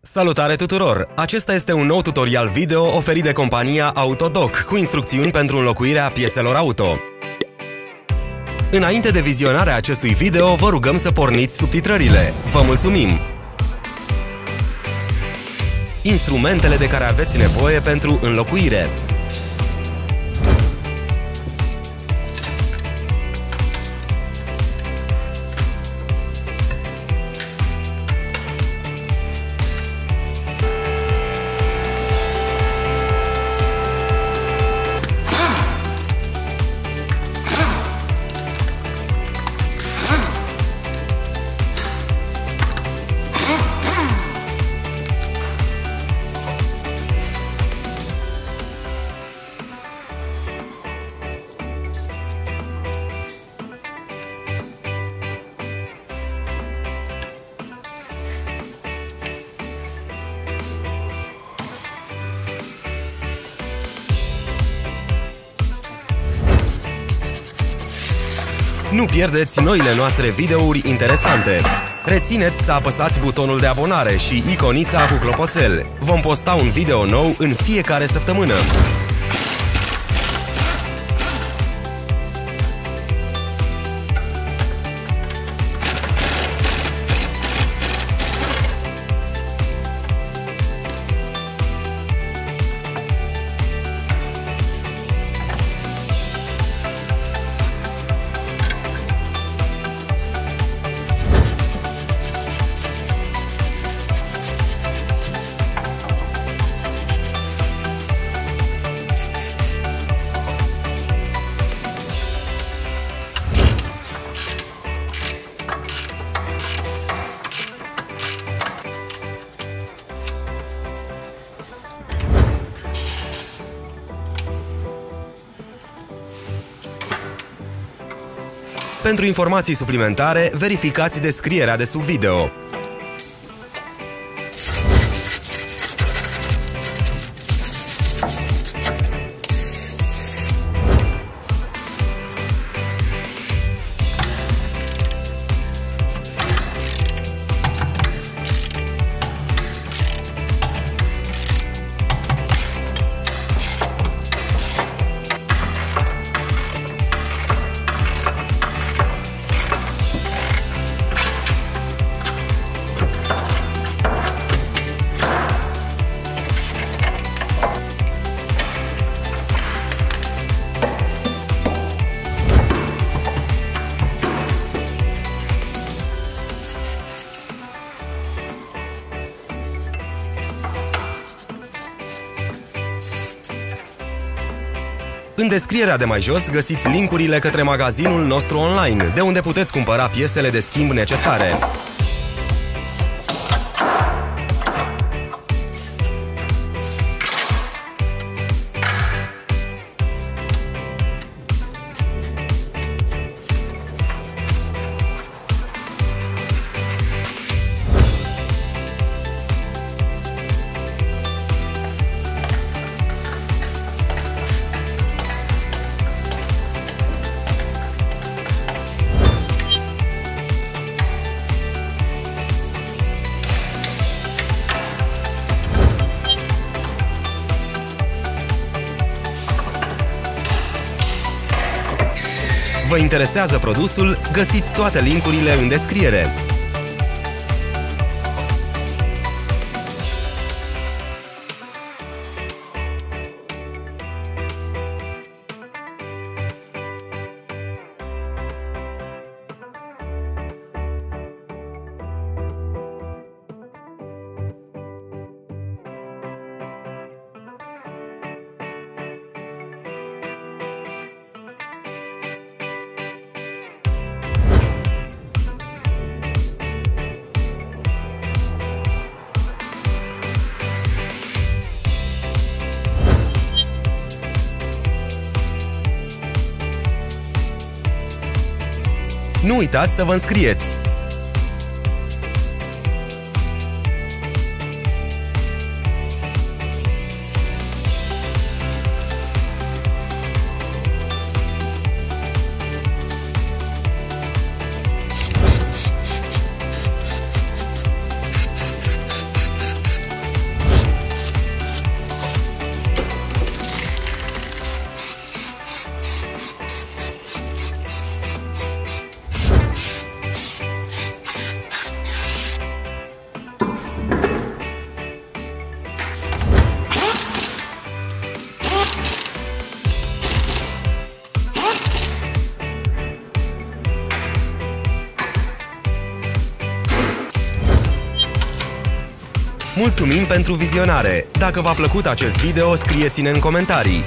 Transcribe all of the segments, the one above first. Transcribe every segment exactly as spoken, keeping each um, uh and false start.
Salutare tuturor! Acesta este un nou tutorial video oferit de compania Autodoc cu instrucțiuni pentru înlocuirea pieselor auto. Înainte de vizionarea acestui video, vă rugăm să porniți subtitrările. Vă mulțumim! Instrumentele de care aveți nevoie pentru înlocuire. Nu pierdeți noile noastre videouri interesante! Rețineți să apăsați butonul de abonare și iconița cu clopoțel. Vom posta un video nou în fiecare săptămână. Pentru informații suplimentare, verificați descrierea de sub video. În descrierea de mai jos găsiți linkurile către magazinul nostru online, de unde puteți cumpăra piesele de schimb necesare. Vă interesează produsul? Găsiți toate linkurile în descriere. Nu uitați să vă înscrieți! Mulțumim pentru vizionare! Dacă v-a plăcut acest video, scrieți-ne în comentarii!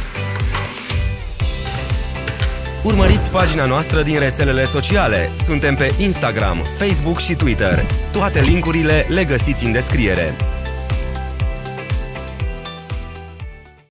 Urmăriți pagina noastră din rețelele sociale. Suntem pe Instagram, Facebook și Twitter. Toate linkurile le găsiți în descriere.